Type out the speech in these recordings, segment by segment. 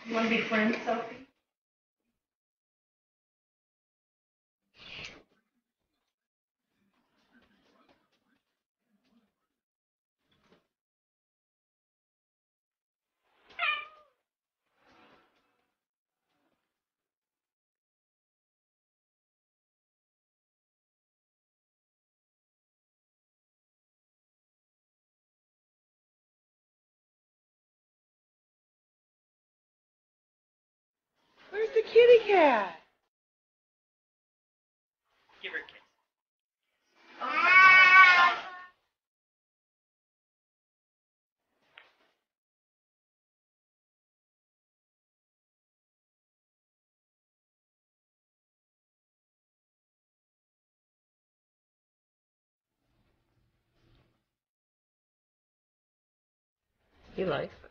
You want to be friends, Sophie? Where's the kitty cat? Give her a kiss. He likes it.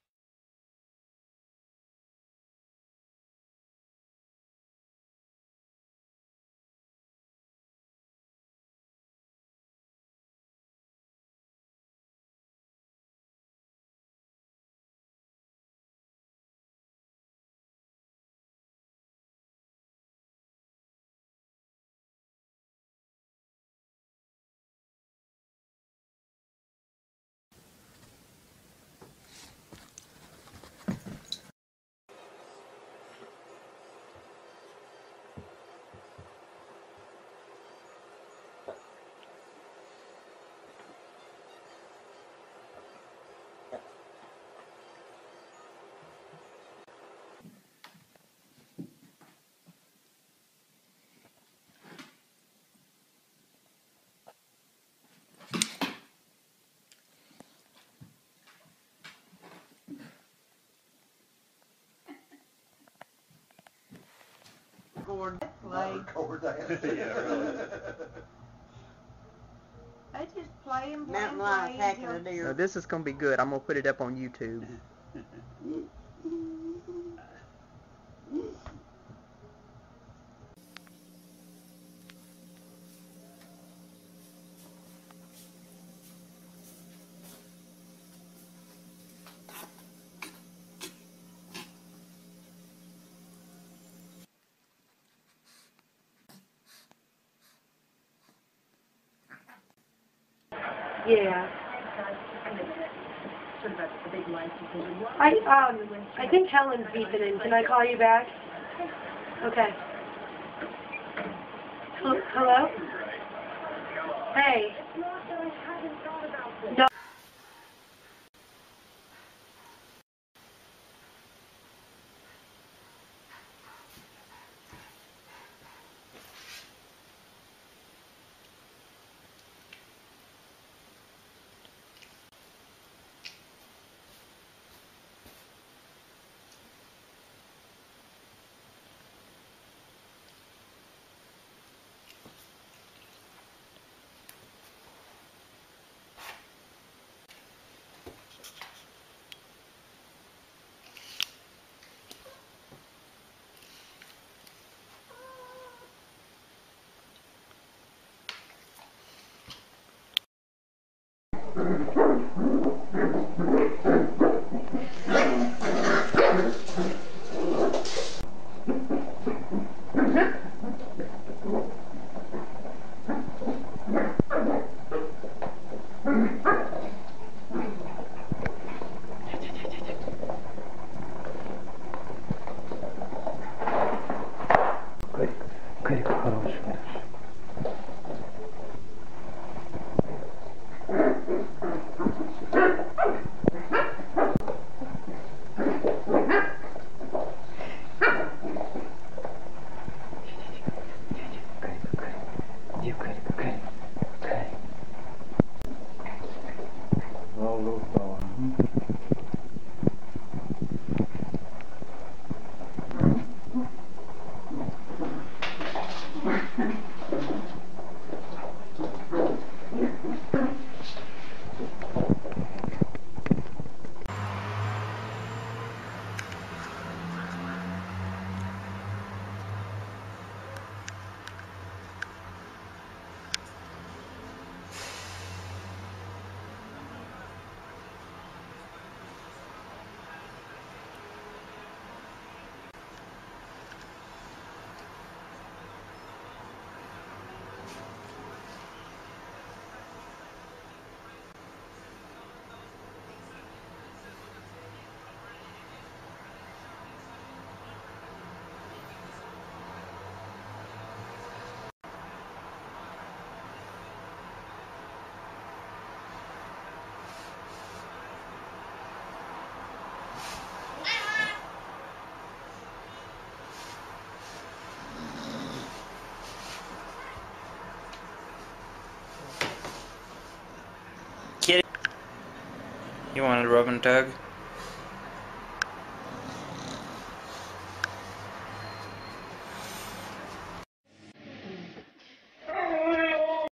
I just play and play Mountain and lion play attacking a until... deer. Now this is gonna be good. I'm gonna put it up on YouTube. Yeah. I think Helen's beeping in. Can I call you back? Okay. Hello? Hey. No. Кайф хороший. You want to rub and tug?